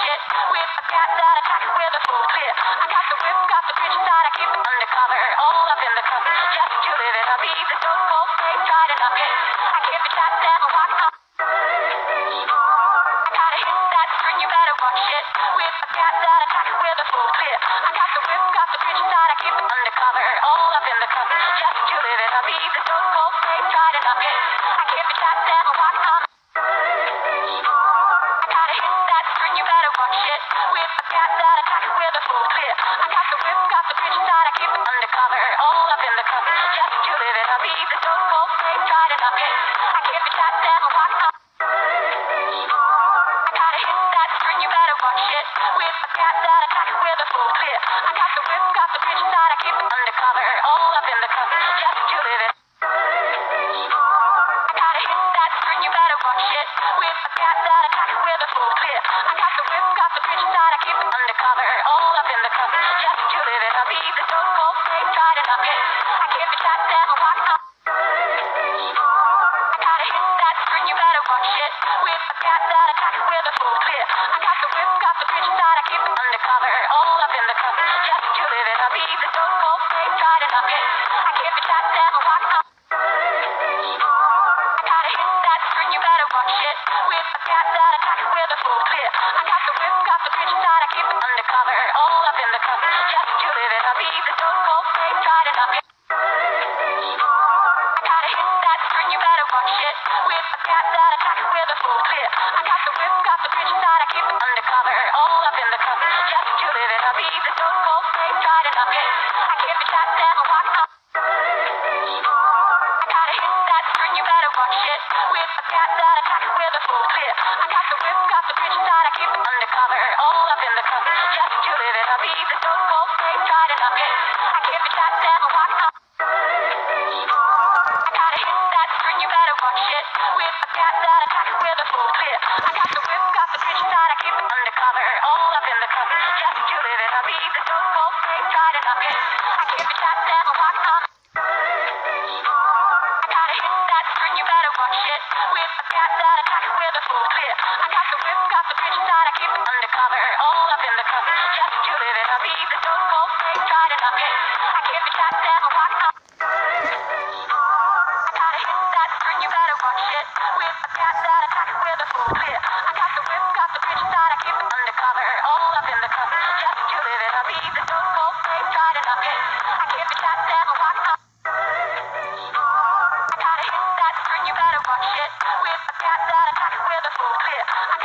it with a cat that attack with a full clip. I got the whip, got the bitch inside, I keep it undercover, all up in the cover. Just to live it, I'll be the so cold fake, try to knock it. I give it that devil walk on. I gotta hit that string, you better watch it with a cat that attack with a full clip. I got the whip, got the bitch inside, I keep it undercover, all up in the cover. Just to live it, I'll be the so cold fake, try to knock it. I give it that devil walk on. I gotta hit that string, you better watch it with a cat that attack with a full clip. I got the whip, got the bitch inside, I keep it undercover, all up in the cover. Just to live it, I'll be the so cold fake, try to knock it. I give it that devil walk on. I gotta hit that string, you better watch it with a cat that attack with a full clip. I got the whip, got the bitch inside, I keep it undercover, all up in the cover. Just to live it. I gotta hit that string, you better watch it with a cat that attack with a full clip. I got the whip, got the bitch inside, I keep it undercover, all up in the cover. Just to live it, I'll be the so cold fake, try to knock it. I give it that devil walk on. I gotta hit that string, you better watch it with a cat that attack with a full clip. I got the whip, got the bitch inside, I keep it undercover, all up in the cover. Just to live it, I'll be the so cold fake, try to knock it. I give it that devil walk on. I gotta hit that string, you better watch it with a cat that attack with a full clip. I got the whip, got the bitch inside, I keep it undercover, all up in the cover. Just to live it, I'll be the so cold fake, try to knock it. I gotta hit that string, you better watch it with a cat that attack with a full clip. I got the whip, got the bitch inside, I keep it undercover, all up in the cover. Just to live it, I'll be the so cold fake, try to knock it. I give it that devil walk on. I gotta hit that string, you better watch it with a cat that attack with a full clip. I got the whip, got the bitch inside, I keep it undercover, all up in the cover. Just to live it, I'll be the so cold fake, try to knock it. I give it that devil walk on. I gotta hit that string, you better watch it with a cat that attack with a full clip. I got the whip, got the bitch inside, I keep it undercover, all up in the cover. Just to live it, I'll be the so cold fake, try to knock it. I give it that devil walk on. I gotta hit that string, you better watch it with a cat that attack with a full clip. I got the whip, got the bitch inside, I keep it undercover, all up in the cover. Just to live it, I'll be the so cold fake, try to knock it. I give it that devil walk on. I gotta hit that string, you better watch it with a cat that attack with a full clip. I got the whip, got the bitch inside, I keep it undercover, all up in the cover. Just to live it, I'll be the so cold fake, try to knock it. I give it that devil walk on. I gotta hit that string, you better watch it with a cat that attack with a full clip. I